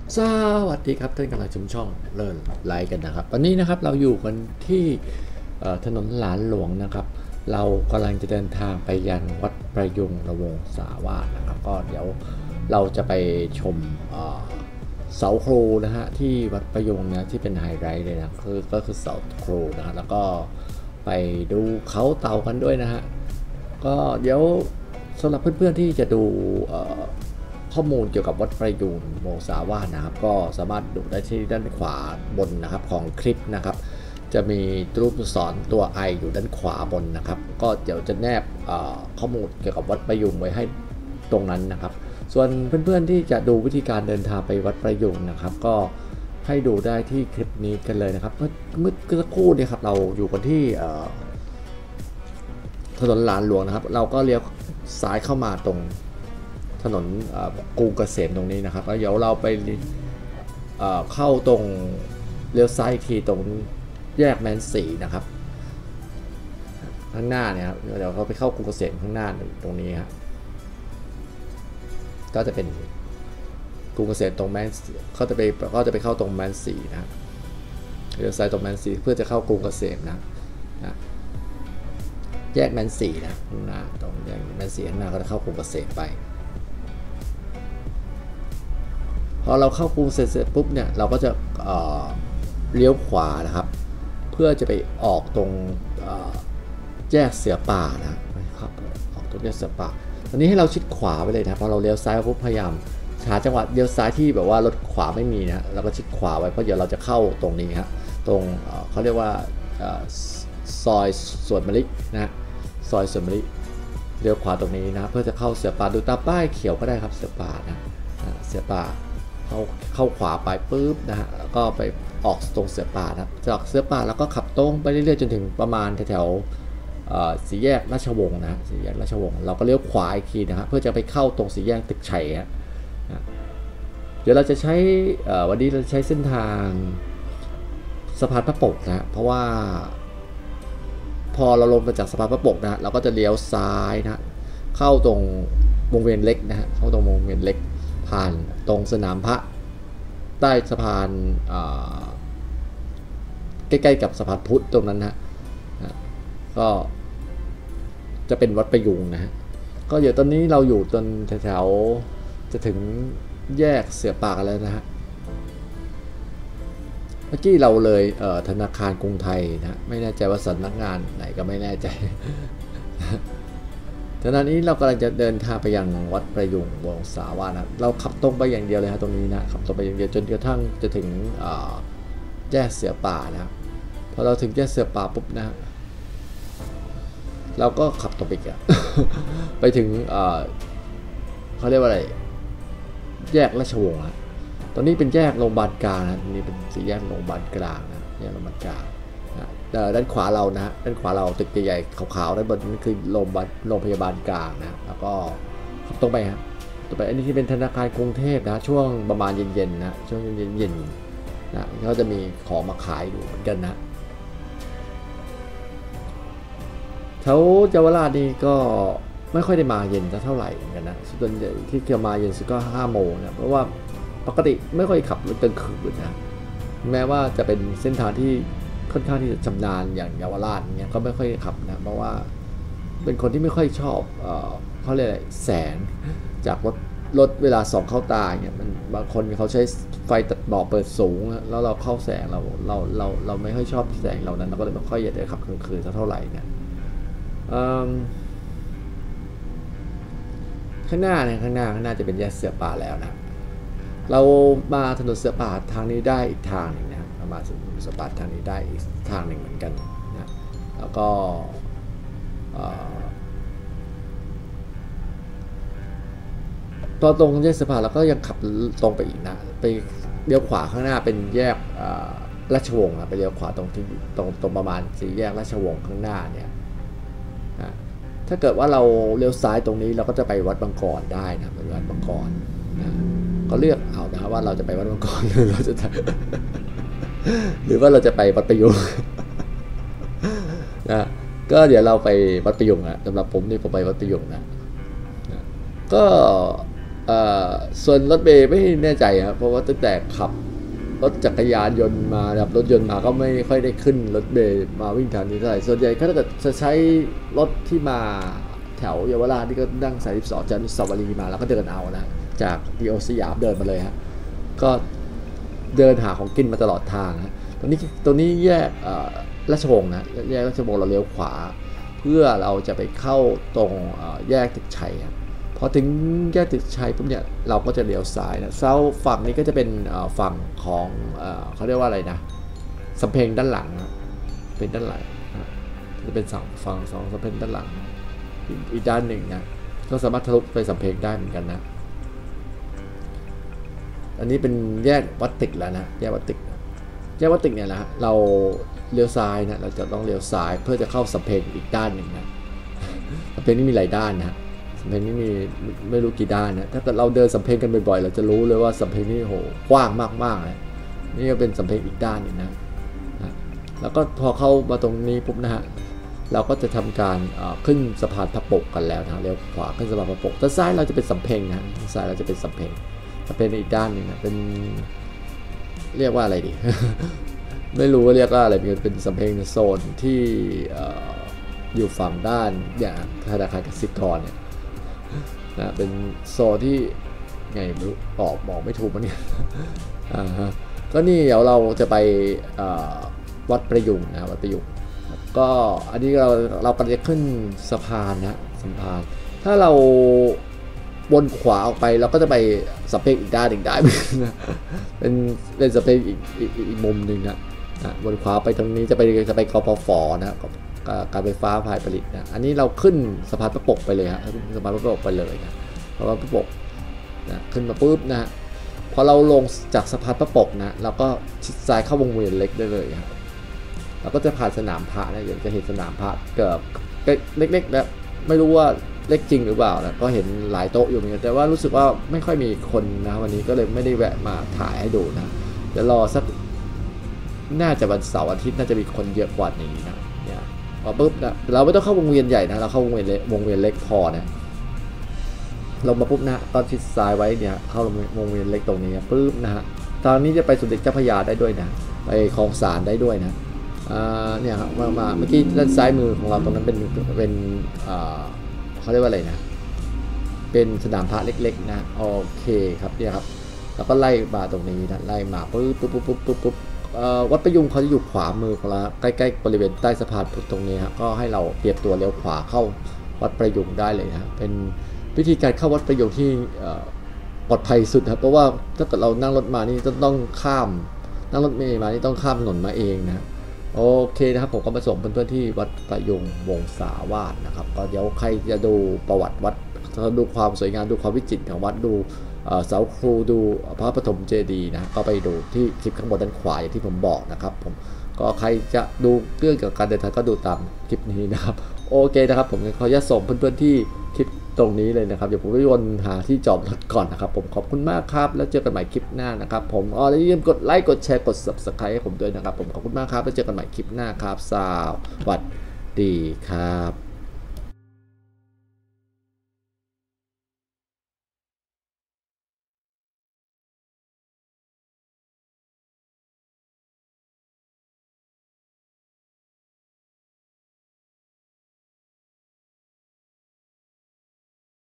สวัสดีครับท่านกำลังชมช่องเลิศไลฟ์กันนะครับวันนี้นะครับเราอยู่กันที่ถนนหลานหลวงนะครับเรากำลังจะเดินทางไปยังวัดประยุงระวงศาวาสนะครับก็เดี๋ยวเราจะไปชมเสาครูนะฮะที่วัดประยุงนะที่เป็นไฮไลท์เลยนะก็คือเสาครูนะฮะแล้วก็ไปดูเขาเต่ากันด้วยนะฮะก็เดี๋ยวสำหรับเพื่อนๆที่จะดูข้อมูลเกี่ยวกับวัดประยูรโมสาวาสนะครับก็สามารถดูได้ที่ด้านขวาบนนะครับของคลิปนะครับจะมีรูปอักษรตัว I อยู่ด้านขวาบนนะครับก็เดี๋ยวจะแนบข้อมูลเกี่ยวกับวัดประยูรไว้ให้ตรงนั้นนะครับส่วนเพื่อนๆที่จะดูวิธีการเดินทางไปวัดประยูรนะครับก็ให้ดูได้ที่คลิปนี้กันเลยนะครับเมื่อสักครู่เนี่ยครับเราอยู่กันที่ถนนหลานหลวงนะครับเราก็เลี้ยวซ้ายเข้ามาตรงถนนกรุงเกษมตรงนี้นะครับแล้วเดี๋ยวเราไปเข้าตรงเลี้ยวซ้ายทีตรงแยกแมนสีนะครับข้างหน้าเนี่ยครับเดี๋ยวเราไปเข้ากรุงเกษมข้างหน้าตรงนี้ครับก็จะเป็นกรุงเกษมตรงแมนเขาจะไปเข้าตรงแมนสีนะครับเลี้ยวซ้ายตรงแมนสีเพื่อจะเข้ากรุงเกษมนะแยกแมนสีนะข้างหน้าตรงแยกแมนสีข้างหน้าก็จะเข้ากรุงเกษมไปพอเราเข้ากรุงเสร็จปุ๊บเนี่ยเราก็จะเลี้ยวขวานะครับเพื่อจะไปออกตรงแยกเสือป่านะครับออกตรงแยกเสือป่าตอนนี้ให้เราชิดขวาไปเลยนะพอเราเลี้ยวซ้ายปุ๊บพยายามหาจังหวะเลี้ยวซ้ายที่แบบว่ารถขวาไม่มีนะเราก็ชิดขวาไว้เพราะเดี๋ยวเราจะเข้าตรงนี้ครับตรงเขาเรียกว่าซอยสวนมะลินะซอยสวนมะลิเลี้ยวขวาตรงนี้นะเพื่อจะเข้าเสือป่าดูตามป้ายเขียวก็ได้ครับเสือป่านะเสือป่าเข้าขวาไปปุ๊บนะฮะแล้วก็ไปออกตรงเสือป่านะครับจากเสือป่าแล้วก็ขับตรงไปเรื่อยๆจนถึงประมาณแถวสี่แยกราชวงศ์นะสี่แยกราชวงศ์เราก็เลี้ยวขวาอีกทีนะครับเพื่อจะไปเข้าตรงสี่แยกตึกชัยนะเดี๋ยวเราจะใช้วันนี้เราใช้เส้นทางสะพานพระปกนะเพราะว่าพอเราลงมาจากสะพานพระปกนะเราก็จะเลี้ยวซ้ายนะเข้าตรงวงเวียนเล็กนะฮะเข้าตรงวงเวียนเล็กผ่านตรงสนามพระใต้สะพานใกล้ๆกับสะพานพุทธตรงนั้นนะก็จะเป็นวัดประยุงนะฮะก็เดี๋ยวตอนนี้เราอยู่ตรงแถวๆจะถึงแยกเสือป่าแล้วนะฮะเมื่อกี้เราเลยธนาคารกรุงไทยนะไม่แน่ใจว่าสำนักงานไหนก็ไม่แน่ใจขณะนี้เรากำลังจะเดินทางไปยังวัดประยุงวงศาวาสนะเราขับตรงไปอย่างเดียวเลยครับตรงนี้นะขับตรงไปอย่างเดียวจนกระทั่งจะถึงแยกเสือป่านะครับพอเราถึงแยกเสือป่าปุ๊บนะเราก็ขับตรงไปกัน ไปถึงเขาเรียกว่าอะไรแยกราชวงศ์นะตอนนี้เป็นแยกโรงพยาบาลกลางนะตรงนี้เป็นสี่แยกโรงพยาบาลกลางนะแยกโรงพยาบาลกลางด้านขวาเรานะด้านขวาเราตึกใหญ่ๆขาวๆด้านบนนั่นคือโรงพยาบาลกลางนะแล้วก็ขับตรงไปครับตรงไปอันนี้ที่เป็นธนาคารกรุงเทพนะช่วงประมาณเย็นๆนะช่วงเย็นๆนะเขาจะมีของมาขายอยู่เหมือนกันนะแถวเยาวราชนี่ก็ไม่ค่อยได้มาเย็นเท่าไหร่เหมือนกันนะส่วนใหญ่ที่เกี่ยวมาเย็นสุดก็5 โมงนะเพราะว่าปกติไม่ค่อยขับรถกลางคืนนะแม้ว่าจะเป็นเส้นทางที่ค่อนข้างที่จะชำนาญอย่างเยาวราชเงี้ยก็ไม่ค่อยขับนะเพราะว่าเป็นคนที่ไม่ค่อยชอบเขาเรียกอะไรแสงจากรถเวลาส่องเข้าตาเนี่ยมันบางคนเขาใช้ไฟตัดหมอกเปิดสูงแล้วเราเข้าแสงเราไม่ค่อยชอบแสงเหล่านั้นเราก็เลยไม่ค่อยอยากจะขับกลางคืนเท่าไหร่เนี่ยข้างหน้าเนี่ยข้างหน้าจะเป็นแยกเสือป่าแล้วนะเรามาถนนเสือป่าทางนี้ได้อีกทางหนึ่งนะครับมาถนนเสือป่าทางนี้ได้อีกทางหนึ่งเหมือนกันนะแล้วก็ตอนตรงแยกเสือป่าเราก็ยังขับตรงไปอีกนะไปเลี้ยวขวาข้างหน้าเป็นแยกราชวงศ์นะไปเลี้ยวขวาตรงที่ตรงประมาณสี่แยกราชวงศ์ข้างหน้าเนี่ยถ้าเกิดว่าเราเลี้ยวซ้ายตรงนี้เราก็จะไปวัดบางกรได้นะไปวัดบางกรนะก็เลือกเอานะครับว่าเราจะไปวัดบางกรหรือเราจะหรือว่าเราจะไปวัดประยุงนะก็เดี๋ยวเราไปวัดประยุงนะสำหรับผมนี่ผมไปวัดประยุงนะก็เอ่อส่วนรถเมล์ไม่แน่ใจครับเพราะว่าตั้งแต่ขับรถจักรยานยนต์มาครับรถยนต์มาก็ไม่ค่อยได้ขึ้นรถเมล์มาวิ่งแถวนี้เท่าไหร่ส่วนใหญ่ถ้าเกิดจะใช้รถที่มาแถวเยาวราชนี่ก็นั่ง32จากอนุสาวรีย์มาแล้วก็เดินเอานะจากดีโอสยามเดินมาเลยฮะก็เดินหาของกินมาตลอดทางฮะตรงนี้แยกราชวงศ์นะแยกราชวงศ์เราเลี้ยวขวาเพื่อเราจะไปเข้าตรงแยกตึกชัยครับพอถึงแยกตึกชัยปุ๊บเนี่ยเราก็จะเลี้ยวซ้ายนะเซาฝั่งนี้ก็จะเป็นฝั่งของเขาเรียกว่าอะไรนะสำเพ็งด้านหลังนะเป็นด้านหลังนะจะเป็นฝั่งสำเพ็งด้านหลังอีกด้านหนึ่งนะก็สามารถทะลุไปสำเพ็งได้เหมือนกันนะอันนี้เป็นแยกวัดตึกแล้วนะแยกวัดตึกเนี่ยนะเราเลี้ยวซ้ายนะเราจะต้องเลี้ยวซ้ายเพื่อจะเข้าสำเพ็งอีกด้านหนึ่งนะสำเพ็งนี่มีหลายด้านนะสำเพ็งนี่มีไม่รู้กี่ด้านนะถ้าเกิดเราเดินสำเพ็งกันบ่อยๆเราจะรู้เลยว่าสำเพ็งนี่โหกว้างมากๆนะนี่ก็เป็นสำเพ็งอีกด้านหนึ่งนะแล้วก็พอเข้ามาตรงนี้ปุ๊บนะฮะเราก็จะทำการขึ้นสะพานพระปกกันแล้วนะเลี้ยวขวาขึ้นสะพานพระปกด้านซ้ายเราจะเป็นสำเพ็งนะซ้ายเราจะเป็นสำเพ็งอีกด้านหนึ่งนะเป็นเรียกว่าอะไรดี ไม่รู้ว่าเรียกว่าอะไรเป็นสำเพ็งโซนที่อยู่ฝั่งด้านอย่างธนาคารกสิกรเนี่ยนะเป็นโซนที่ไงไม่รู้บอกไม่ถูกมันเนี่ยก็นี่เดี๋ยวเราจะไปวัดประยุงนะวัดประยุงก็อันนี้เรากำลังจะขึ้นสะพานนะสะพานถ้าเราวนขวาออกไปเราก็จะไปสเปกอีกด้านหนึ่งได้นะเป็นสเปกอีกมุมหนึ่งนะวนขวาไปตรงนี้จะไปกปฟนะการไฟฟ้าฝ่ายผลิตนะอันนี้เราขึ้นสะพานพระปกไปเลยฮะสะพานพระปกไปเลยนะสะพานพระปกนะขึ้นมาปุ๊บนะพอเราลงจากสะพานพระปกนะเราก็ชิดซ้ายเข้าวงเวียนเล็กได้เลยครับเราก็จะผ่านสนามพระนะเดี๋ยวจะเห็นสนามพระเกือบเล็กๆนะไม่รู้ว่าเล็กจริงหรือเปล่านะก็เห็นหลายโต๊ะอยู่เหมือนกันแต่ว่ารู้สึกว่าไม่ค่อยมีคนนะวันนี้ก็เลยไม่ได้แวะมาถ่ายให้ดูนะเดี๋ยวรอสักน่าจะวันเสาร์อาทิตย์น่าจะมีคนเยอะกว่านี้นะเนี่ยพอปุ๊บนะเราไม่ต้องเข้าวงเวียนใหญ่นะเราเข้าวงเวียนเล็กพอนะลงมาปุ๊บนะตอนชิดซ้ายไว้เนี่ยเข้าวงเวียนเล็กตรงนี้ปุ๊บนะฮะตอนนี้จะไปสมเด็จเจ้าพระยาได้ด้วยนะไปคลองสานได้ด้วยนะเนี่ยครับมาเมื่อกี้ด้านซ้ายมือของเราตรงนั้นเป็นเขาเรียกว่าอะไรนะเป็นสนามพระเล็กๆนะโอเคครับเนี่ยครับแล้วก็ไล่มาตรงนี้นะไล่มาปุ๊บวัดประยุงเขาจะอยู่ขวามือของเราใกล้ๆบริเวณใต้สะพานตรงนี้ครับก็ให้เราเตรียมตัวเลี้ยวขวาเข้าวัดประยุงได้เลยนะเป็นวิธีการเข้าวัดประยุงที่ปลอดภัยสุดครับเพราะว่าถ้าเกิดเรานั่งรถมานี่ต้องข้ามนั่งรถเมล์มานี่ต้องข้ามถนนมาเองนะโอเคนะครับผมก็มาส่งเพื่อนๆที่วัดประยุงวงศาวาสนะครับก็เดี๋ยวใครจะดูประวัติวัดดูความสวยงามดูความวิจิตรของวัดดูเสาครูดูพระปฐมเจดีย์นะก็ไปดูที่คลิปข้างบนด้านขวาอย่างที่ผมบอกนะครับผมก็ใครจะดูเรื่องเกี่ยวกับการเดินทางก็ดูตามคลิปนี้นะครับโอเคนะครับผมขออนุญาตส่งเพื่อนๆที่คลิปตรงนี้เลยนะครับเดี๋ยวผมไปวนหาที่จอดรถก่อนนะครับผมขอบคุณมากครับแล้วเจอกันใหม่คลิปหน้านะครับผมอย่าลืมกดไลค์กดแชร์กด Subscribe ให้ผมด้วยนะครับผมขอบคุณมากครับแล้วเจอกันใหม่คลิปหน้าครับสวัสดีครับ